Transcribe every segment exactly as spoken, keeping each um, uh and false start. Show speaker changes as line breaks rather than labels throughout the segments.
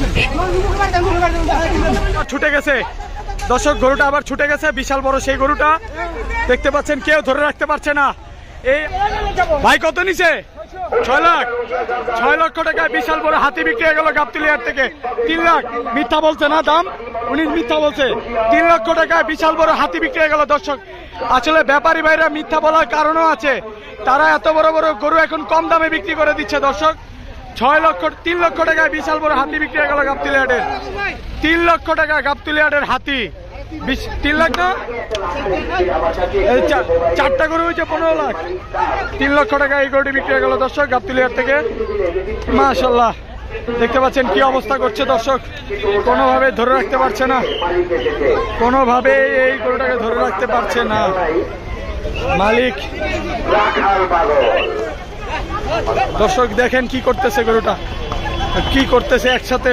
ছুটে গেছে দর্শক, গরুটা আবার ছুটে গেছে। বিশাল বড় সেই গরুটা দেখতে পাচ্ছেন, কেউ ধরে রাখতে পারছে না। এই ভাই কত নিছে? ছয় লাখ ছয় লক্ষ টাকায় বিশাল বড় হাতি বিক্রি হয়ে গেল গাবতলী থেকে। তিন লাখ মিথ্যা বলছে না, দাম উনি মিথ্যা বলছে। তিন লক্ষ টাকায় বিশাল বড় হাতি বিক্রি হয়ে গেল দর্শক। আসলে ব্যাপারী ভাইরা মিথ্যা বলার কারণও আছে, তারা এত বড় বড় গরু এখন কম দামে বিক্রি করে দিচ্ছে দর্শক। ছয় লক্ষ তিন লক্ষ টাকায় বিশাল বড় হাতি বিক্রি হয়ে গেল গাবতলী হাটের। তিন লক্ষ টাকা গাবতলী হাটের হাতি, তিন লাখ না, চারটা গরু হয়েছে পনেরো লাখ। তিন লক্ষ টাকা এই গরুটি বিক্রি হয়ে গেল দর্শক গাবতলী হাট থেকে। মাশাআল্লাহ, দেখতে পাচ্ছেন কি অবস্থা করছে দর্শক, কোনোভাবে ধরে রাখতে পারছে না, কোনোভাবে এই গরুটাকে ধরে রাখতে পারছে না মালিক। দর্শক দেখেন কি করতেছে গরুটা, কি করতেছে একসাথে।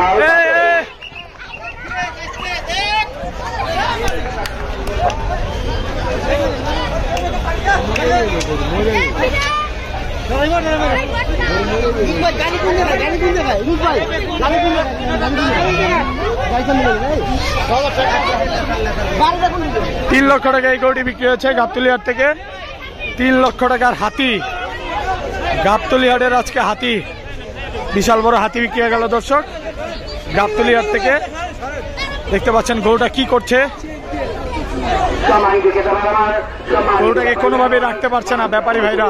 তিন লক্ষ টাকা এই গরুটি বিক্রি হয়েছে গাবতলী হাট থেকে। তিন লক্ষ টাকার হাতি, গাবতলী হাটের আজকে হাতি, বিশাল বড় হাতি বিক্রি হয়ে গেল দর্শক গাবতলী হাট থেকে। দেখতে পাচ্ছেন গরুটা কি করছে, গরুটাকে কোনোভাবে রাখতে পারছে না ব্যাপারী ভাইরা।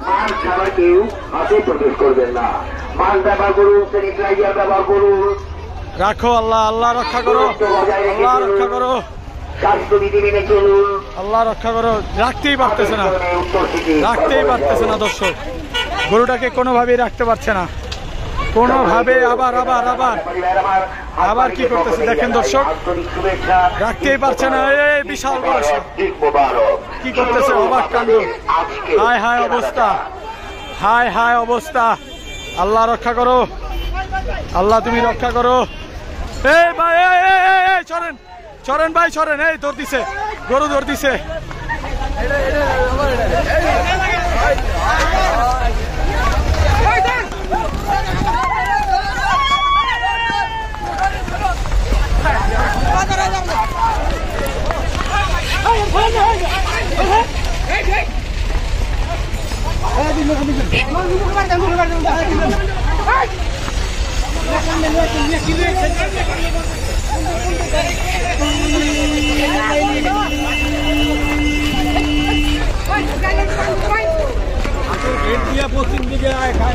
রাখো আল্লাহ, আল্লাহ রক্ষা করো, আল্লাহ রক্ষা করো, আল্লাহ রক্ষা করো। রাখতেই পারতেছে না, রাখতেই পারতেছে না দর্শক, গরুটাকে কোনোভাবেই রাখতে পারছে না কোনোভাবে। আবার আবার আবার আবার কি করতেছে দেখেন দর্শক, রাখতেই পারছে না। এই বিশাল বয়স কি করতেছে, অবাক কাণ্ড। হায় হায় অবস্থা, হায় হায় অবস্থা। আল্লাহ রক্ষা করো, আল্লাহ তুমি রক্ষা করো। এই ভাই এই সরেন, সরেন ভাই সরেন। এই দৌড় দিছে গরু, দৌড় দিছে। পশ্চিম দিকে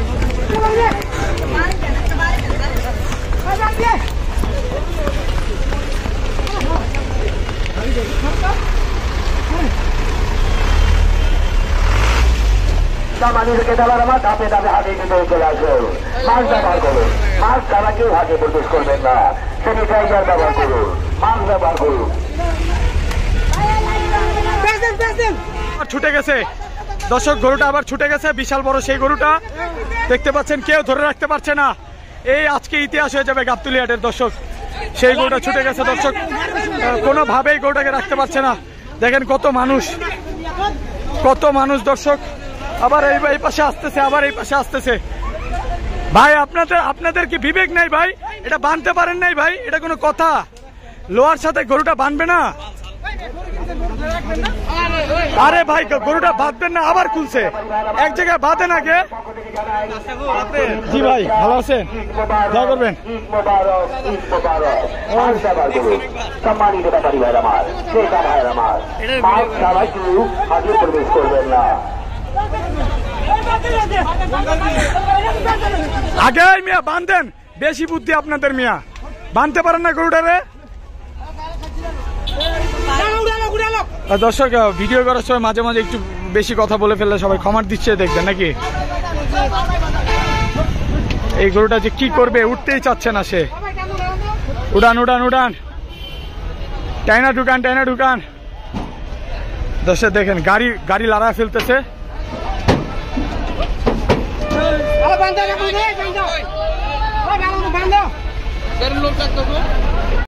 মানুষকে দেওয়ার আমার ধাপে ধাপে হাতে নিতে চলে আসুন। মাছ ব্যবহার করুন, মাছ ছাড়া কেউ হাতে প্রবেশ করবেন না। স্যানিটাইজার ব্যবহার করুন, মাছ ব্যবহার করুন।
ছুটে গেছে দর্শক, গরুটা আবার ছুটে গেছে। বিশাল বড় সেই গরুটা দেখতে পাচ্ছেন, কেউ ধরে রাখতে পারছে না। এই আজকে ইতিহাস হয়ে যাবে গাবতলী হাটের দর্শক। সেই গরুটা ছুটে গেছে দর্শক, কোনোভাবেই গরুটাকে রাখতে পারছে না। দেখেন কত মানুষ, কত মানুষ দর্শক। আবার এই এই পাশে আসতেছে, আবার এই পাশে আসতেছে। ভাই আপনাদের আপনাদের কি বিবেক নাই ভাই? এটা বাঁধতে পারেন নাই ভাই? এটা কোনো কথা? লোহার সাথে গরুটা বাঁধবে না? আরে ভাই গরুটা বাঁধবেন না, আবার খুলছে। এক জায়গায় বাঁধেন আগে। জি ভাই ভালো আছেন, যা করবেন।
সম্মানিত ব্যাপারী ভাইরা আমার, ক্রেতা ভাইরা আমার, মাছ ছাড়া কেউ হাতে প্রবেশ করবেন না।
আগে মিয়া বাঁধেন, বেশি বুদ্ধি আপনাদের মিয়া, বাঁধতে পারেন না গরুটারে। দর্শক ভিডিও করার সময় মাঝে মাঝে একটু বেশি কথা বলে ফেললে সবাই ক্ষমা দিচ্ছে, দেখবেন নাকি। এই গরুটা যে কি করবে, উঠতেই চাচ্ছে না সে। উড়ান উড়ান উড়ান, টাইনা ঢুকান টাইনা ঢুকান। দর্শক দেখেন গাড়ি গাড়ি লড়া ফেলতেছে।